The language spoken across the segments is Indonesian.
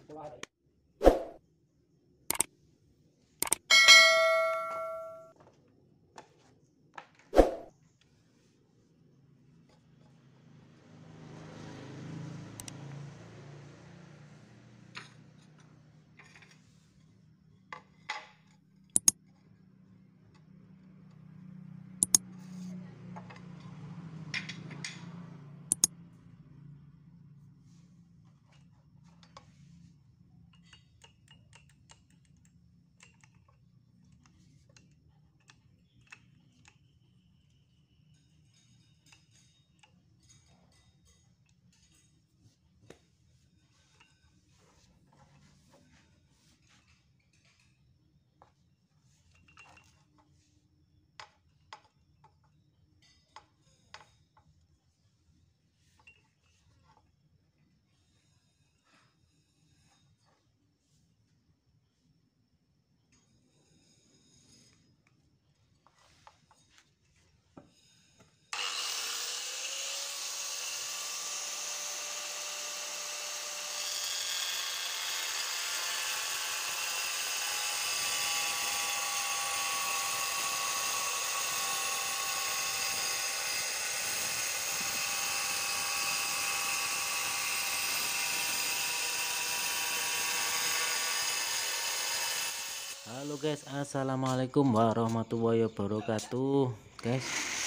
Halo guys, assalamualaikum warahmatullahi wabarakatuh. Guys,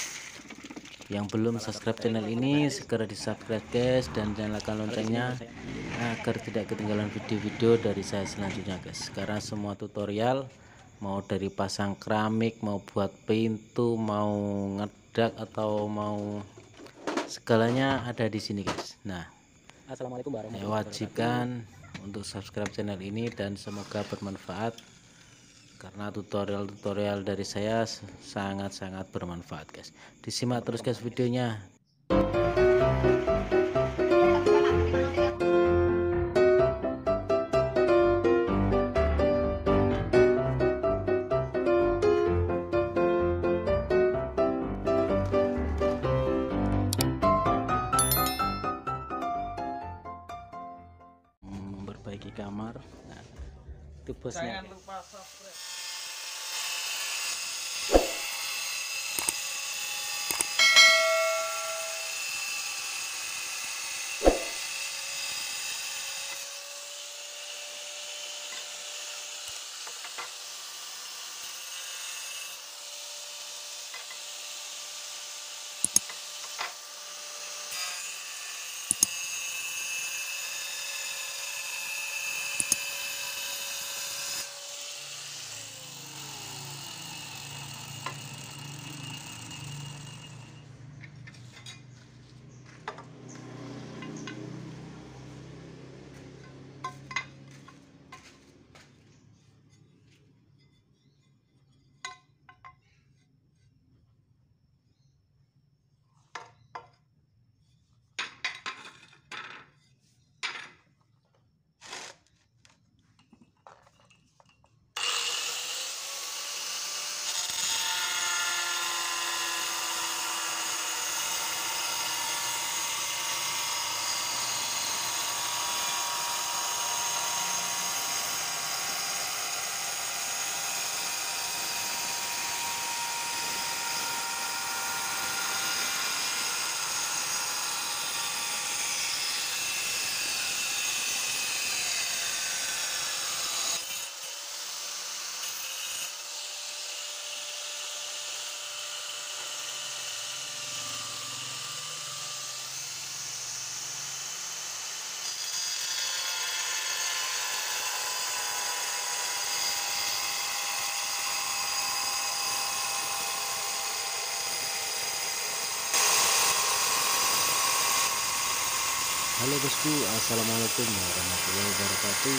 yang belum subscribe channel ini segera di subscribe guys, dan nyalakan loncengnya agar tidak ketinggalan video-video dari saya selanjutnya guys. Karena semua tutorial, mau dari pasang keramik, mau buat pintu, mau ngedak, atau mau segalanya ada di sini guys. Nah, Assalamualaikum warahmatullahi saya wabarakatuh. wajibkan untuk subscribe channel ini dan semoga bermanfaat, karena tutorial-tutorial dari saya sangat-sangat bermanfaat guys. Disimak terus guys videonya. Memperbaiki kamar. Nah, itu bosnya. Jangan lupa subscribe. Halo bosku, assalamualaikum warahmatullahi wabarakatuh.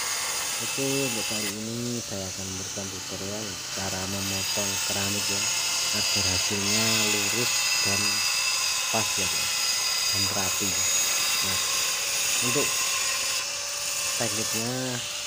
Oke, untuk kali ini saya akan memberikan tutorial cara memotong keramik ya, agar hasilnya lurus dan pas ya guys, dan rapi. Nah, untuk tekniknya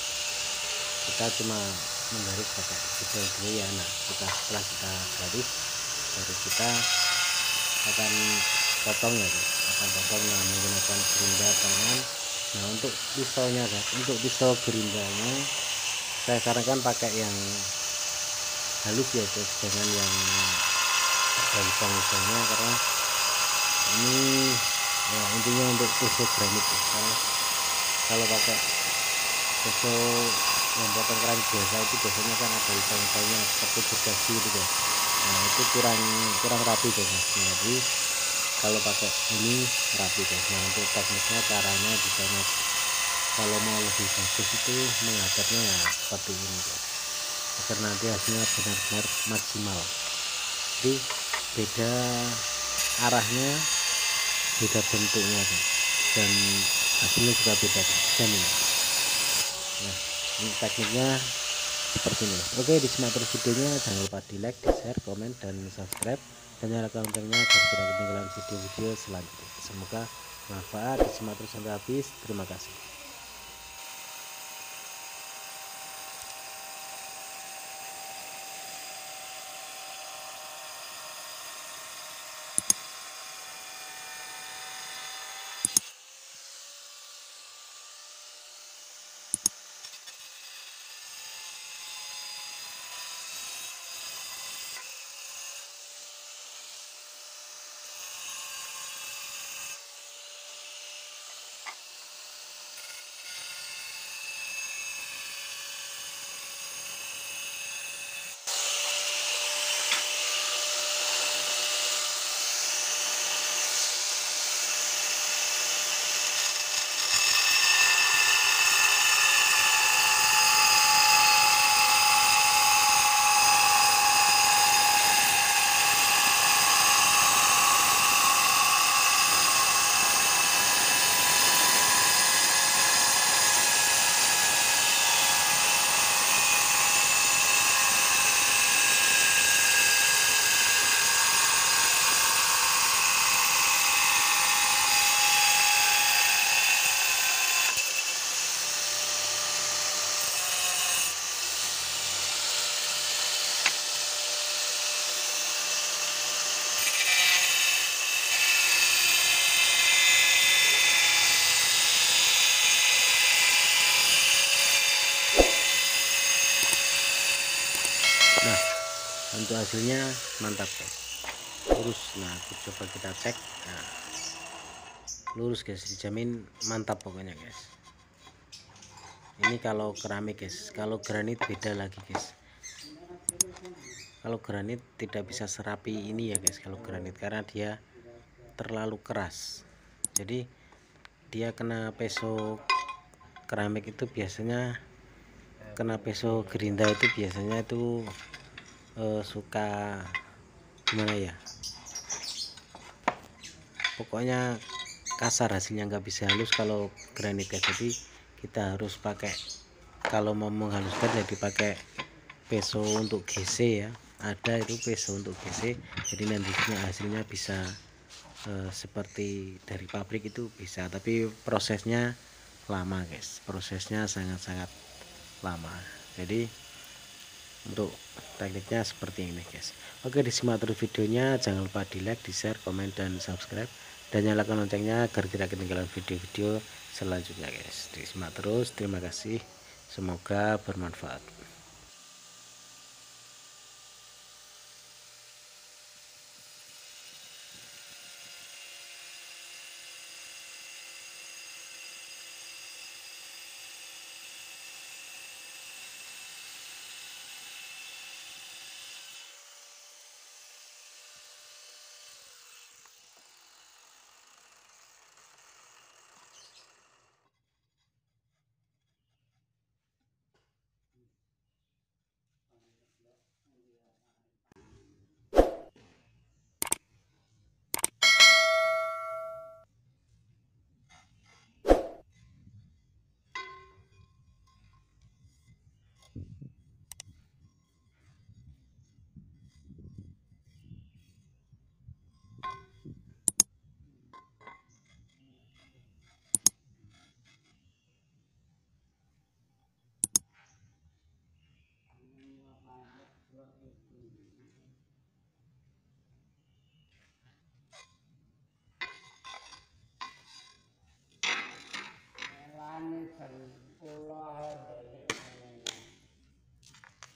kita cuma menggaris pakai jempol dulu ya. Nah, setelah kita garis, baru kita akan potong ya guys, akan potong menggunakan gerinda tangan Nah untuk pisaunya guys, untuk pisau gerindanya saya sarankan pakai yang halus ya guys, jangan yang gampang-gampangnya, karena ini ya intinya untuk pisau granit ya. Kalau pakai pisau yang potong keramik biasa itu biasanya kan ada lubang-lubangnya seperti gergaji gitu guys. Nah itu kurang rapi guys. Jadi kalau pakai ini rapi guys. Nah untuk tekniknya caranya di sana, kalau mau lebih bagus itu menghadapnya ya seperti ini guys, agar nanti hasilnya benar-benar maksimal. Jadi beda arahnya, beda bentuknya guys, dan hasilnya juga beda guys. Dan ini, nah ini tekniknya seperti ini. Oke, disimak terus videonya, jangan lupa di like, di share, komen, dan subscribe, dan nyalakan loncengnya agar tidak ketinggalan video-video selanjutnya. Semoga bermanfaat, disimak terus sampai habis. Terima kasih. Nah untuk hasilnya mantap guys, lurus. Nah coba kita cek. Nah lurus guys, dijamin mantap pokoknya guys. Ini kalau keramik guys, kalau granit beda lagi guys. Kalau granit tidak bisa serapi ini ya guys, kalau granit, karena dia terlalu keras. Jadi dia kena peso keramik itu biasanya, kena peso gerinda itu biasanya itu suka gimana ya, pokoknya kasar hasilnya, nggak bisa halus kalau granit ya. Jadi kita harus pakai, kalau mau menghaluskan jadi pakai peso untuk GC ya, ada itu peso untuk GC, jadi nantinya hasilnya bisa seperti dari pabrik itu bisa, tapi prosesnya lama guys, prosesnya sangat-sangat lama. Jadi untuk tekniknya seperti ini guys. Oke, disimak terus videonya, jangan lupa di like, di share, komen, dan subscribe, dan nyalakan loncengnya agar tidak ketinggalan video-video selanjutnya guys. Disimak terus, terima kasih, semoga bermanfaat.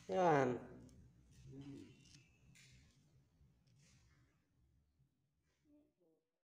Ya kan?